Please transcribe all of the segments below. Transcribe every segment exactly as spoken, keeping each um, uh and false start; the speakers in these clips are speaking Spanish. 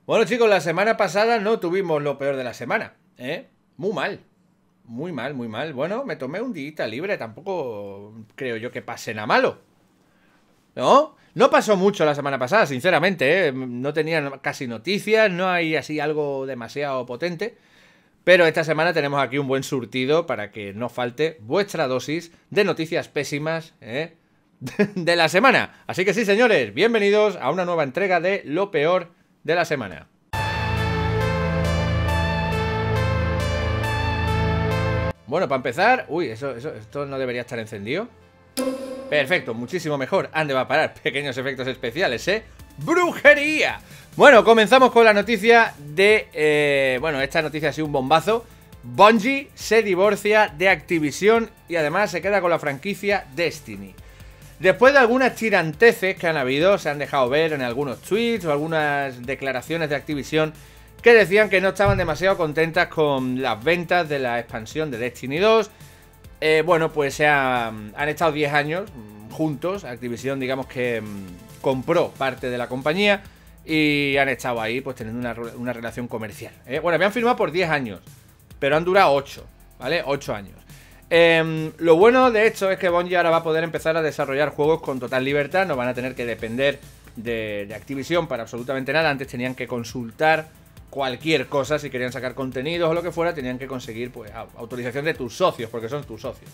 Bueno, chicos, la semana pasada no tuvimos lo peor de la semana, ¿eh? Muy mal. Muy mal, muy mal. Bueno, me tomé un día libre, tampoco creo yo que pase nada malo. ¿No? No pasó mucho la semana pasada, sinceramente, ¿eh? No tenía casi noticias, no hay así algo demasiado potente. Pero esta semana tenemos aquí un buen surtido para que no falte vuestra dosis de noticias pésimas, ¿eh? de la semana. Así que sí, señores, bienvenidos a una nueva entrega de Lo Peor de la Semana. Bueno, para empezar... Uy, eso, eso, esto no debería estar encendido. Perfecto, muchísimo mejor. Ande va a parar, pequeños efectos especiales, ¿eh? ¡Brujería! Bueno, comenzamos con la noticia de... Eh, bueno, esta noticia ha sido un bombazo. Bungie se divorcia de Activision y además se queda con la franquicia Destiny. Después de algunas tiranteces que han habido, se han dejado ver en algunos tweets o algunas declaraciones de Activision que decían que no estaban demasiado contentas con las ventas de la expansión de Destiny dos. Eh, bueno, pues se ha, han estado diez años juntos. Activision, digamos que mmm, compró parte de la compañía y han estado ahí pues teniendo una, una relación comercial. ¿eh? Bueno, habían firmado por diez años, pero han durado ocho, ¿vale? ocho años. Eh, lo bueno de esto es que Bungie ahora va a poder empezar a desarrollar juegos con total libertad. No van a tener que depender de, de Activision para absolutamente nada. Antes tenían que consultar cualquier cosa, si querían sacar contenidos o lo que fuera, tenían que conseguir pues autorización de tus socios, porque son tus socios.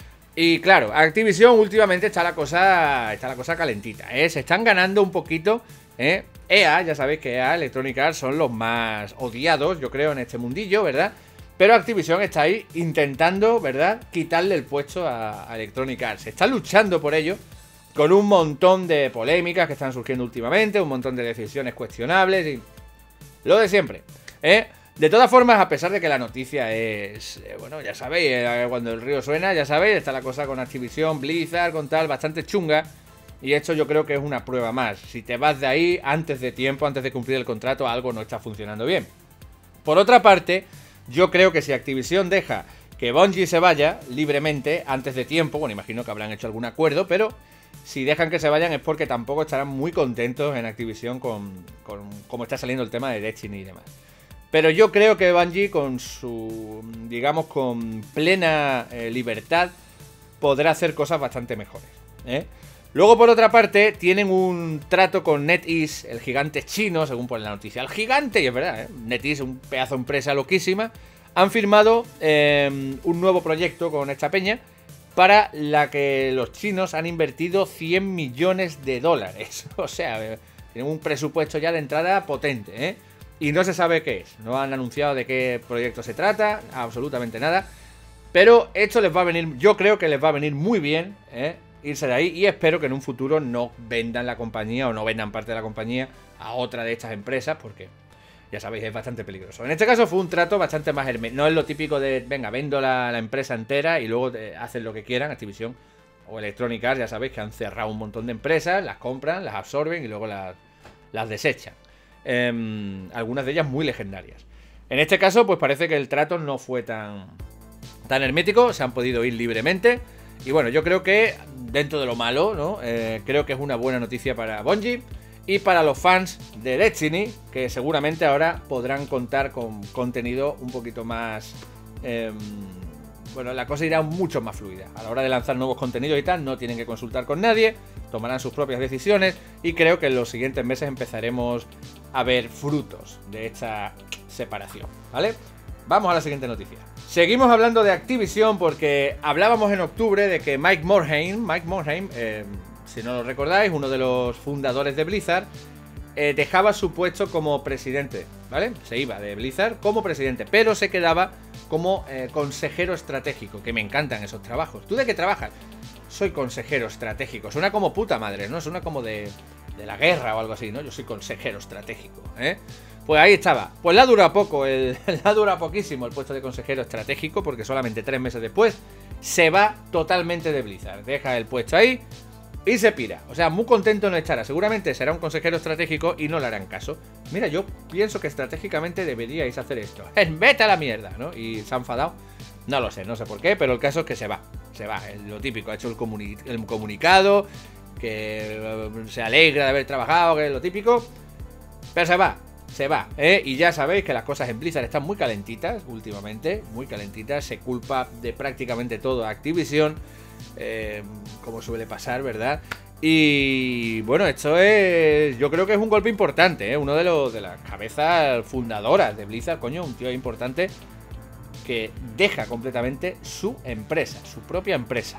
Y claro, Activision últimamente está la cosa está la cosa calentita, ¿eh? Se están ganando un poquito, ¿eh? E A, ya sabéis que E A, Electronic Arts son los más odiados, yo creo, en este mundillo, ¿verdad? Pero Activision está ahí intentando, ¿verdad?, quitarle el puesto a, a Electronic Arts. Está luchando por ello, con un montón de polémicas que están surgiendo últimamente, un montón de decisiones cuestionables y... lo de siempre, ¿eh? De todas formas, a pesar de que la noticia es... Eh, bueno, ya sabéis, eh, cuando el río suena, ya sabéis, está la cosa con Activision, Blizzard, con tal, bastante chunga. Y esto yo creo que es una prueba más. Si te vas de ahí antes de tiempo, antes de cumplir el contrato, algo no está funcionando bien. Por otra parte, yo creo que si Activision deja que Bungie se vaya libremente antes de tiempo, bueno, imagino que habrán hecho algún acuerdo, pero si dejan que se vayan es porque tampoco estarán muy contentos en Activision con, con cómo está saliendo el tema de Destiny y demás. Pero yo creo que Bungie con su, digamos, con plena eh, libertad podrá hacer cosas bastante mejores, ¿eh? Luego, por otra parte, tienen un trato con NetEase, el gigante chino, según pone la noticia. El gigante, y es verdad, ¿eh? NetEase, un pedazo de empresa loquísima. Han firmado eh, un nuevo proyecto con esta peña para la que los chinos han invertido cien millones de dólares. O sea, tienen un presupuesto ya de entrada potente, ¿eh? Y no se sabe qué es. No han anunciado de qué proyecto se trata, absolutamente nada. Pero esto les va a venir, yo creo que les va a venir muy bien, ¿eh?, irse de ahí, y espero que en un futuro no vendan la compañía o no vendan parte de la compañía a otra de estas empresas, porque ya sabéis, es bastante peligroso. En este caso fue un trato bastante más hermético. No es lo típico de, venga, vendo la, la empresa entera y luego te, hacen lo que quieran. Activision o Electronic Arts, ya sabéis que han cerrado un montón de empresas, las compran, las absorben y luego las, las desechan. Eh, algunas de ellas muy legendarias. En este caso, pues parece que el trato no fue tan, tan hermético, se han podido ir libremente. Y bueno, yo creo que, dentro de lo malo, ¿no? Eh, creo que es una buena noticia para Bungie y para los fans de Destiny, que seguramente ahora podrán contar con contenido un poquito más... Eh, bueno, la cosa irá mucho más fluida. A la hora de lanzar nuevos contenidos y tal, no tienen que consultar con nadie, tomarán sus propias decisiones y creo que en los siguientes meses empezaremos a ver frutos de esta separación, ¿vale? Vamos a la siguiente noticia. Seguimos hablando de Activision porque hablábamos en octubre de que Mike Morhaime, Mike Morhaime, eh, si no lo recordáis, uno de los fundadores de Blizzard, eh, dejaba su puesto como presidente, ¿vale? Se iba de Blizzard como presidente, pero se quedaba como eh, consejero estratégico, que me encantan esos trabajos. ¿Tú de qué trabajas? Soy consejero estratégico. Suena como puta madre, ¿no? Suena como de, de la guerra o algo así, ¿no? Yo soy consejero estratégico, ¿eh? Pues ahí estaba. Pues le ha durado poco, el, le ha durado poquísimo el puesto de consejero estratégico, porque solamente tres meses después se va totalmente de Blizzard. Deja el puesto ahí y se pira. O sea, muy contento no estará. Seguramente será un consejero estratégico y no le harán caso. Mira, yo pienso que estratégicamente deberíais hacer esto. ¡Vete a la mierda!, ¿no? Y se ha enfadado. No lo sé, no sé por qué, pero el caso es que se va. Se va, es lo típico. Ha hecho el, comuni el comunicado, que se alegra de haber trabajado, que es lo típico. Pero se va. se va, ¿eh? Y ya sabéis que las cosas en Blizzard están muy calentitas últimamente, muy calentitas. Se culpa de prácticamente todo a Activision, eh, como suele pasar, ¿verdad? Y bueno, esto es, yo creo que es un golpe importante, ¿eh? Uno de, los, de las cabezas fundadoras de Blizzard, coño, un tío importante que deja completamente su empresa, su propia empresa.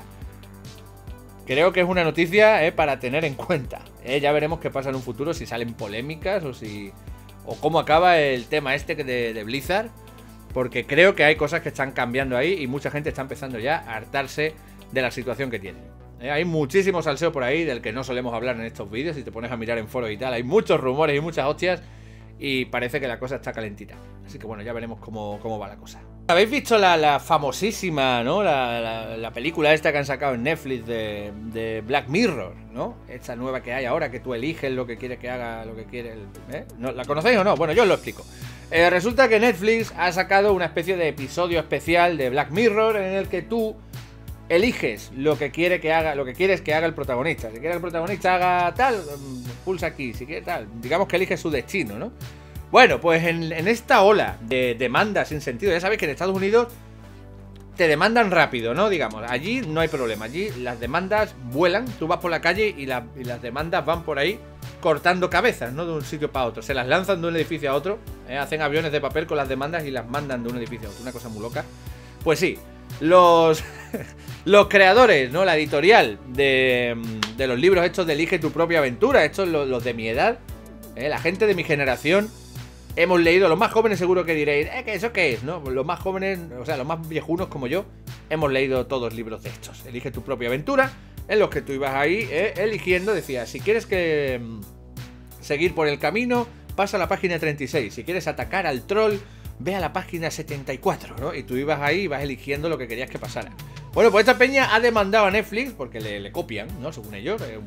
Creo que es una noticia, eh, para tener en cuenta. Eh, ya veremos qué pasa en un futuro, si salen polémicas o si o cómo acaba el tema este de, de Blizzard. Porque creo que hay cosas que están cambiando ahí y mucha gente está empezando ya a hartarse de la situación que tiene. Eh, hay muchísimo salseo por ahí del que no solemos hablar en estos vídeos. Si te pones a mirar en foros y tal, hay muchos rumores y muchas hostias. Y parece que la cosa está calentita. Así que bueno, ya veremos cómo, cómo va la cosa. ¿Habéis visto la, la famosísima, ¿no? La, la, la película esta que han sacado en Netflix de, de Black Mirror, ¿no? Esta nueva que hay ahora, que tú eliges lo que quieres que haga, lo que quieres... ¿eh? ¿No, ¿La conocéis o no? Bueno, yo os lo explico. Eh, resulta que Netflix ha sacado una especie de episodio especial de Black Mirror en el que tú eliges lo que quiere que haga, lo que quieres que haga el protagonista. Si quiere que el protagonista haga tal, pulsa aquí. Si quiere tal, digamos que elige su destino, ¿no? Bueno, pues en, en esta ola de demandas sin sentido, ya sabéis que en Estados Unidos te demandan rápido, ¿no? Digamos, allí no hay problema, allí las demandas vuelan, tú vas por la calle y, la, y las demandas van por ahí cortando cabezas, ¿no? De un sitio para otro, se las lanzan de un edificio a otro, ¿eh? Hacen aviones de papel con las demandas y las mandan de un edificio a otro, una cosa muy loca. Pues sí, los, los creadores, ¿no? La editorial de, de los libros estos de Elige tu propia aventura, estos los, los de mi edad, ¿eh? La gente de mi generación, hemos leído, los más jóvenes seguro que diréis, ¿eh? ¿Qué eso qué es? ¿No? Los más jóvenes, o sea, los más viejunos como yo, hemos leído todos libros de estos. Elige tu propia aventura, en los que tú ibas ahí, ¿eh? eligiendo, decía, si quieres que mmm, seguir por el camino, pasa a la página treinta y seis. Si quieres atacar al troll, ve a la página setenta y cuatro, ¿no? Y tú ibas ahí y vas eligiendo lo que querías que pasara. Bueno, pues esta peña ha demandado a Netflix porque le, le copian, ¿no? Según ellos. Eh,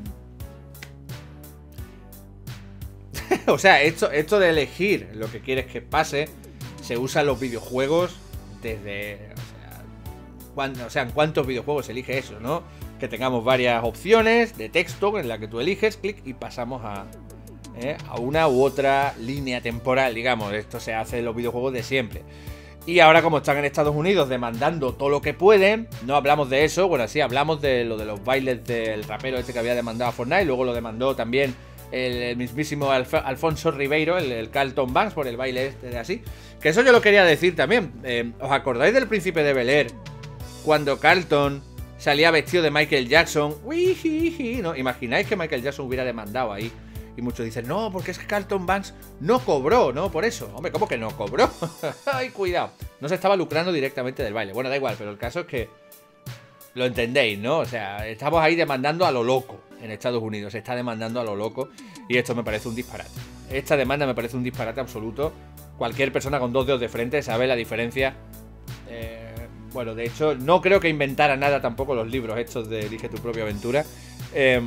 O sea, esto, esto de elegir lo que quieres que pase se usa en los videojuegos desde... O sea, cuando, o sea, ¿en cuántos videojuegos elige eso, no? Que tengamos varias opciones de texto en la que tú eliges, clic, y pasamos a, eh, a una u otra línea temporal, digamos. Esto se hace en los videojuegos de siempre. Y ahora, como están en Estados Unidos demandando todo lo que pueden, no hablamos de eso. Bueno, sí, hablamos de lo de los bailes del rapero este que había demandado a Fortnite. Luego lo demandó también el, el mismísimo Alf Alfonso Ribeiro, el, el Carlton Banks, por el baile este de así. Que eso yo lo quería decir también. Eh, ¿Os acordáis del Príncipe de Bel-Air? Cuando Carlton salía vestido de Michael Jackson. Uijiji, ¿no? ¿Imagináis que Michael Jackson hubiera demandado ahí? Y muchos dicen, no, porque es que Carlton Banks no cobró, ¿no? Por eso. Hombre, ¿cómo que no cobró? Ay, cuidado. No se estaba lucrando directamente del baile. Bueno, da igual, pero el caso es que lo entendéis, ¿no? O sea, estamos ahí demandando a lo loco en Estados Unidos. Se está demandando a lo loco y esto me parece un disparate. Esta demanda me parece un disparate absoluto. Cualquier persona con dos dedos de frente sabe la diferencia. Eh, bueno, de hecho, no creo que inventara nada tampoco los libros estos de Elige tu propia aventura. Eh,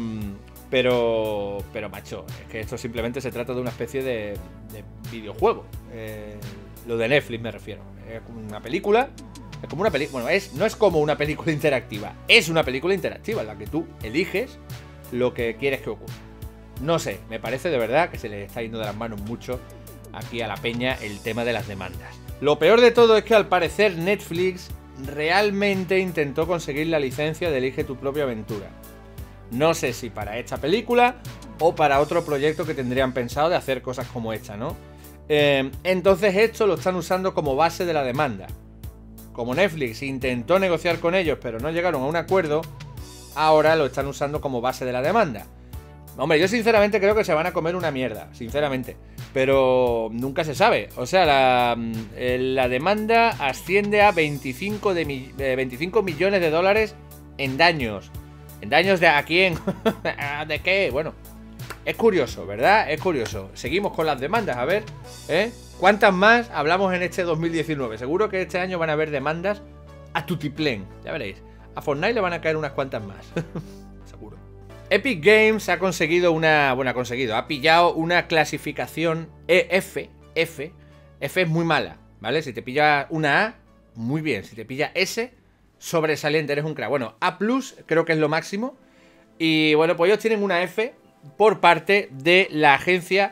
pero, pero macho, es que esto simplemente se trata de una especie de, de videojuego. Eh, lo de Netflix me refiero. Es como una película. Es como una película. Bueno, es, no es como una película interactiva. Es una película interactiva en la que tú eliges lo que quieres que ocurra. No sé, me parece de verdad que se le está yendo de las manos mucho aquí a la peña el tema de las demandas. Lo peor de todo es que al parecer Netflix realmente intentó conseguir la licencia de Elige tu propia aventura. No sé si para esta película o para otro proyecto que tendrían pensado de hacer cosas como esta, ¿no? Eh, entonces esto lo están usando como base de la demanda. Como Netflix intentó negociar con ellos pero no llegaron a un acuerdo, ahora lo están usando como base de la demanda. Hombre, yo sinceramente creo que se van a comer una mierda, sinceramente. Pero nunca se sabe. O sea, la, la demanda asciende a veinticinco, de, eh, veinticinco millones de dólares en daños. ¿En daños de a quién? ¿De qué? Bueno, es curioso, ¿verdad? Es curioso. Seguimos con las demandas, a ver, ¿eh? ¿Cuántas más hablamos en este dos mil diecinueve? Seguro que este año van a haber demandas a tutiplén, ya veréis. A Fortnite le van a caer unas cuantas más. Seguro. Epic Games ha conseguido una... Bueno, ha conseguido, ha pillado una clasificación E F. F. F es muy mala, ¿vale? Si te pilla una A, muy bien. Si te pilla S, sobresaliente, eres un crack. Bueno, A plus creo que es lo máximo. Y bueno, pues ellos tienen una F por parte de la agencia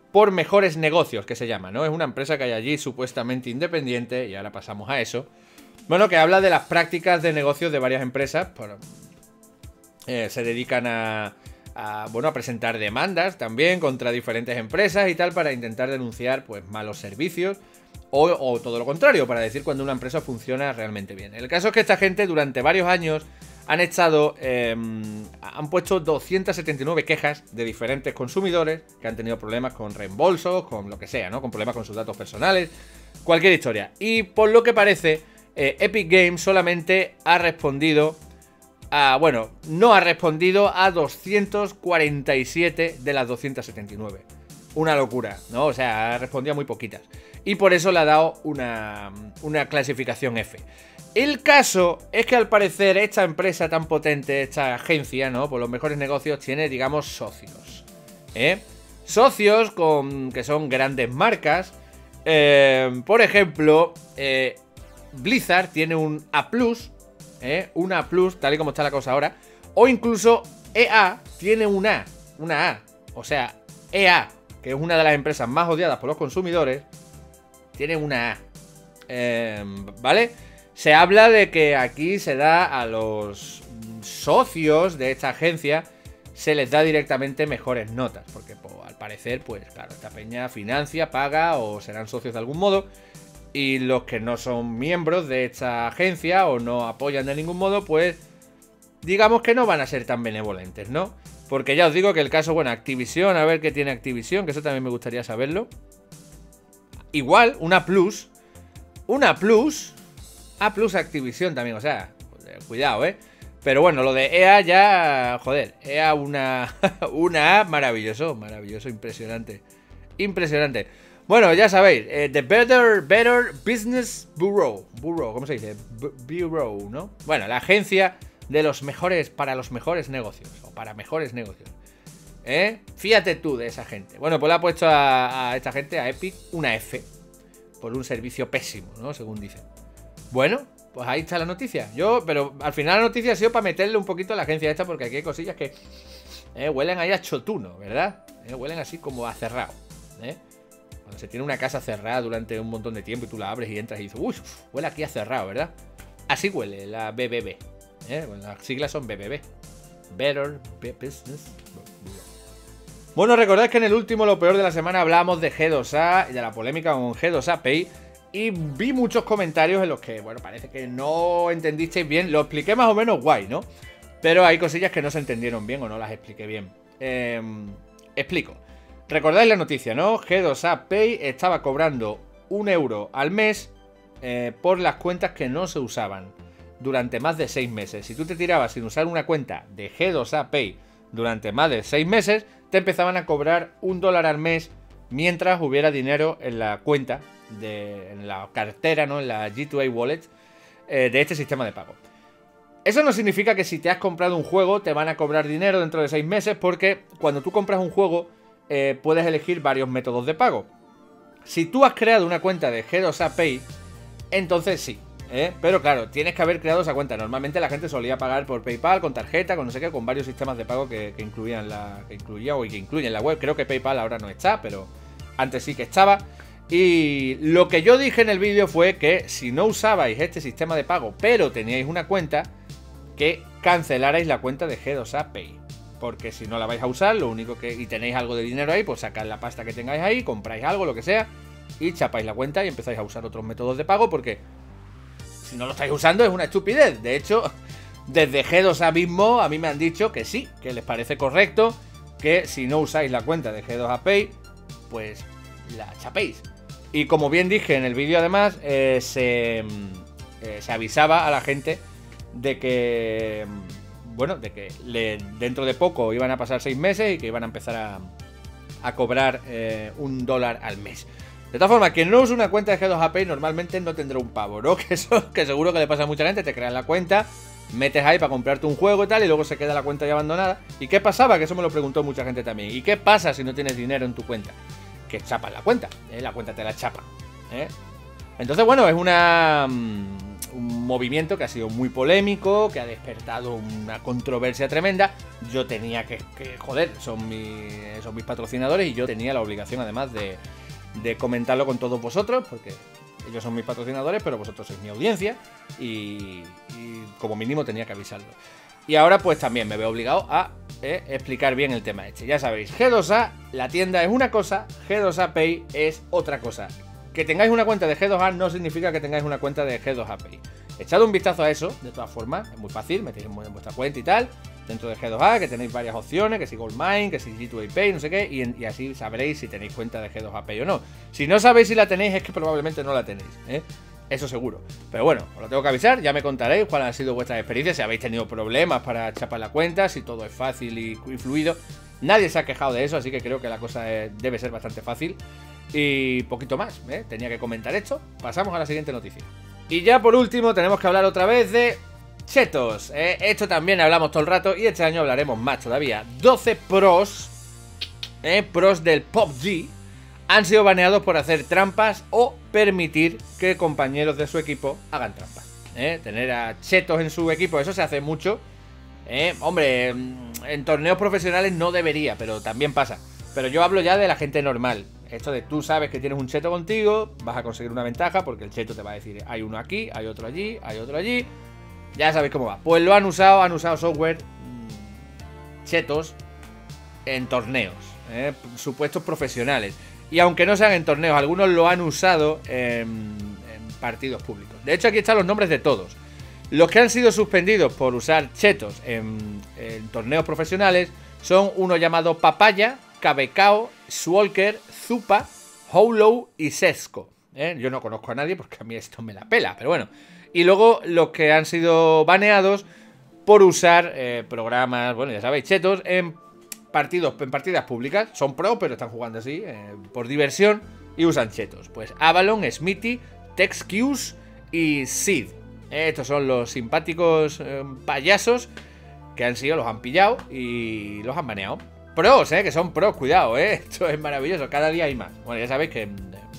por Mejores Negocios, que se llama, ¿no? Es una empresa que hay allí supuestamente independiente, y ahora pasamos a eso. Bueno, que habla de las prácticas de negocios de varias empresas. Por, eh, se dedican a, a, bueno, a presentar demandas también contra diferentes empresas y tal, para intentar denunciar, pues, malos servicios. O, o todo lo contrario, para decir cuando una empresa funciona realmente bien. El caso es que esta gente durante varios años han echado, eh, han puesto doscientas setenta y nueve quejas de diferentes consumidores que han tenido problemas con reembolsos, con lo que sea, ¿no? Con problemas con sus datos personales, cualquier historia. Y por lo que parece, eh, Epic Games solamente ha respondido a, bueno, no ha respondido a doscientas cuarenta y siete de las doscientas setenta y nueve. Una locura, ¿no? O sea, ha respondido a muy poquitas. Y por eso le ha dado una, una clasificación F. El caso es que al parecer esta empresa tan potente, esta agencia, ¿no? Por los Mejores Negocios, tiene, digamos, socios. ¿Eh? Socios con, que son grandes marcas. Eh, por ejemplo, eh, Blizzard tiene un A plus, ¿eh? Un A plus, tal y como está la cosa ahora. O incluso E A tiene un A, una A. O sea, E A, que es una de las empresas más odiadas por los consumidores, tiene una A. Eh, ¿Vale? Se habla de que aquí se da a los socios de esta agencia, se les da directamente mejores notas. Porque pues, al parecer, pues claro, esta peña financia, paga o serán socios de algún modo. Y los que no son miembros de esta agencia o no apoyan de ningún modo, pues digamos que no van a ser tan benevolentes, ¿no? Porque ya os digo que el caso, bueno, Activision, a ver qué tiene Activision, que eso también me gustaría saberlo. Igual, una plus. Una plus. A plus Activision también, o sea, cuidado, ¿eh? Pero bueno, lo de E A ya, joder, E A una, una A maravilloso, maravilloso, impresionante. Impresionante. Bueno, ya sabéis, eh, The Better, Better Business Bureau. Bureau, ¿cómo se dice? B Bureau, ¿no? Bueno, la agencia de los mejores, para los mejores negocios, o para mejores negocios. ¿Eh? Fíjate tú de esa gente. Bueno, pues le ha puesto a, a esta gente, a Epic, una F. Por un servicio pésimo, ¿no? Según dicen. Bueno, pues ahí está la noticia. Yo, pero al final la noticia ha sido para meterle un poquito a la agencia esta, porque aquí hay cosillas que eh, huelen ahí a chotuno, ¿verdad? Eh, huelen así como a cerrado, ¿eh? Cuando se tiene una casa cerrada durante un montón de tiempo y tú la abres y entras y dices, uy, huele aquí a cerrado, ¿verdad? Así huele la B B B, ¿eh? Bueno, las siglas son B B B. Better Business. Bueno, recordad que en el último Lo Peor de la Semana hablamos de G dos A y de la polémica con G dos A Pay. Y vi muchos comentarios en los que, bueno, parece que no entendisteis bien. Lo expliqué más o menos guay, ¿no? Pero hay cosillas que no se entendieron bien o no las expliqué bien. Eh, explico. Recordáis la noticia, ¿no? G dos A Pay estaba cobrando un euro al mes eh, por las cuentas que no se usaban durante más de seis meses. Si tú te tirabas sin usar una cuenta de G dos A Pay durante más de seis meses, te empezaban a cobrar un dólar al mes mientras hubiera dinero en la cuenta, de, en la cartera, ¿no? En la G dos A Wallet eh, de este sistema de pago. Eso no significa que si te has comprado un juego te van a cobrar dinero dentro de seis meses, porque cuando tú compras un juego eh, puedes elegir varios métodos de pago. Si tú has creado una cuenta de G dos A Pay, entonces sí, ¿eh? Pero claro, tienes que haber creado esa cuenta. Normalmente la gente solía pagar por PayPal, con tarjeta, con no sé qué, con varios sistemas de pago que, que incluían la, que incluía o que incluyen la web. Creo que PayPal ahora no está, pero antes sí que estaba. Y lo que yo dije en el vídeo fue que si no usabais este sistema de pago, pero teníais una cuenta, que cancelarais la cuenta de G dos A Pay. Porque si no la vais a usar, lo único que... y tenéis algo de dinero ahí, pues sacad la pasta que tengáis ahí, compráis algo, lo que sea, y chapáis la cuenta y empezáis a usar otros métodos de pago, porque si no lo estáis usando es una estupidez. De hecho, desde G dos A mismo a mí me han dicho que sí, que les parece correcto que si no usáis la cuenta de G dos A Pay, pues la chapéis. Y como bien dije en el vídeo, además, eh, se, eh, se avisaba a la gente de que, bueno, de que le, dentro de poco iban a pasar seis meses y que iban a empezar a, a cobrar eh, un dólar al mes. De todas formas, quien no use una cuenta de G dos A Pay normalmente no tendrá un pavo, ¿no? Que eso que seguro que le pasa a mucha gente. Te creas la cuenta, metes ahí para comprarte un juego y tal, y luego se queda la cuenta ya abandonada. ¿Y qué pasaba? Que eso me lo preguntó mucha gente también. ¿Y qué pasa si no tienes dinero en tu cuenta? Que chapan la cuenta, ¿eh? La cuenta te la chapa, ¿eh? Entonces, bueno, es una un movimiento que ha sido muy polémico, que ha despertado una controversia tremenda. Yo tenía que, que joder, son, mi, son mis patrocinadores y yo tenía la obligación además de, de comentarlo con todos vosotros, porque ellos son mis patrocinadores, pero vosotros sois mi audiencia y, y como mínimo tenía que avisarlo. Y ahora pues también me veo obligado a eh, explicar bien el tema este. Ya sabéis, G dos A, la tienda es una cosa, G dos A Pay es otra cosa. Que tengáis una cuenta de G dos A no significa que tengáis una cuenta de G dos A Pay. Echad un vistazo a eso, de todas formas, es muy fácil, metéis en vuestra cuenta y tal, dentro de G dos A, que tenéis varias opciones, que si Goldmine, que si G dos A Pay, no sé qué, y, y así sabréis si tenéis cuenta de G dos A Pay o no. Si no sabéis si la tenéis, es que probablemente no la tenéis, ¿eh? Eso seguro. Pero bueno, os lo tengo que avisar, ya me contaréis cuáles han sido vuestras experiencias, si habéis tenido problemas para chapar la cuenta, si todo es fácil y, y fluido. Nadie se ha quejado de eso, así que creo que la cosa es, debe ser bastante fácil. Y poquito más, ¿eh? Tenía que comentar esto. Pasamos a la siguiente noticia. Y ya por último tenemos que hablar otra vez de chetos, ¿eh? Esto también hablamos todo el rato y este año hablaremos más todavía. doce pros, ¿eh? Pros del P U B G han sido baneados por hacer trampas o permitir que compañeros de su equipo hagan trampas, ¿eh? Tener a chetos en su equipo, eso se hace mucho, ¿eh? Hombre, en torneos profesionales no debería, pero también pasa. Pero yo hablo ya de la gente normal. Esto de tú sabes que tienes un cheto contigo, vas a conseguir una ventaja porque el cheto te va a decir hay uno aquí, hay otro allí, hay otro allí. Ya sabéis cómo va. Pues lo han usado, han usado software mmm, chetos en torneos, ¿eh? Supuestos profesionales. Y aunque no sean en torneos, algunos lo han usado en, en partidos públicos. De hecho, aquí están los nombres de todos. Los que han sido suspendidos por usar chetos en, en torneos profesionales son uno llamado Papaya, Cabecao, Swalker, Zupa, Howlow y Sesco, ¿eh? Yo no conozco a nadie porque a mí esto me la pela, pero bueno. Y luego los que han sido baneados por usar eh, programas, bueno, ya sabéis, chetos en partidos, en partidas públicas. Son pro, pero están jugando así, eh, por diversión, y usan chetos. Pues Avalon, Smithy, TextQs y Sid. Eh, estos son los simpáticos eh, payasos que han sido, los han pillado y los han baneado. Pros, eh, que son pros, cuidado, eh. Esto es maravilloso, cada día hay más. Bueno, ya sabéis que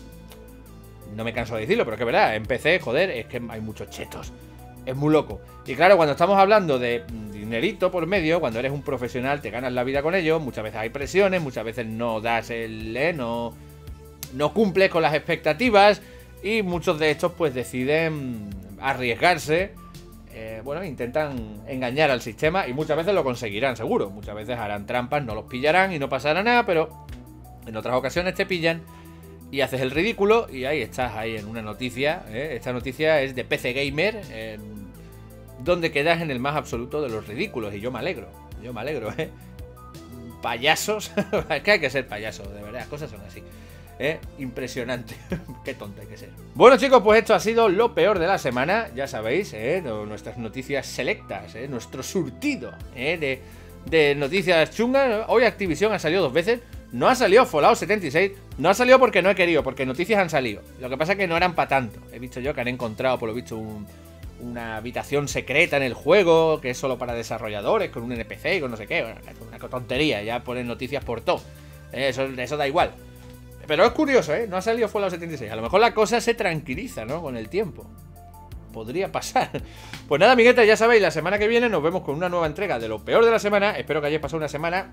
no me canso de decirlo, pero es que es verdad, en P C, joder, es que hay muchos chetos. Es muy loco. Y claro, cuando estamos hablando de dinerito por medio, cuando eres un profesional, te ganas la vida con ello, muchas veces hay presiones, muchas veces no das el... Eh, no, no cumples con las expectativas y muchos de estos pues deciden arriesgarse. Eh, bueno, intentan engañar al sistema y muchas veces lo conseguirán, seguro. Muchas veces harán trampas, no los pillarán y no pasará nada, pero en otras ocasiones te pillan y haces el ridículo y ahí estás, ahí en una noticia, ¿eh? Esta noticia es de P C Gamer, eh, donde quedas en el más absoluto de los ridículos y yo me alegro, yo me alegro, ¿eh? Payasos, es que hay que ser payaso, de verdad, las cosas son así. ¿Eh? Impresionante. Qué tonto hay que ser. Bueno, chicos, pues esto ha sido lo peor de la semana. Ya sabéis, ¿eh? Nuestras noticias selectas, ¿eh? Nuestro surtido, ¿eh? de, de noticias chungas. Hoy Activision ha salido dos veces. No ha salido Fallout setenta y seis. No ha salido porque no he querido, porque noticias han salido. Lo que pasa es que no eran para tanto. He visto yo que han encontrado, por lo visto, un, una habitación secreta en el juego, que es solo para desarrolladores, con un N P C y con no sé qué. Bueno, una tontería. Ya ponen noticias por todo. ¿Eh? Eso, eso da igual. Pero es curioso, ¿eh? No ha salido Fallout setenta y seis. A lo mejor la cosa se tranquiliza, ¿no? Con el tiempo. Podría pasar. Pues nada, amiguetes, ya sabéis, la semana que viene nos vemos con una nueva entrega de lo peor de la semana. Espero que hayáis pasado una semana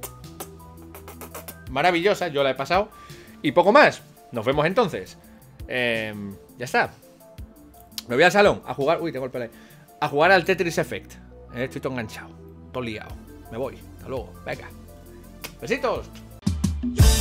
maravillosa. Yo la he pasado. Y poco más. Nos vemos entonces. Eh, ya está. Me voy al salón a jugar. Uy, tengo el pelo ahí. A jugar al Tetris Effect. Eh, estoy todo enganchado. Todo liado. Me voy. Hasta luego. Venga. Besitos.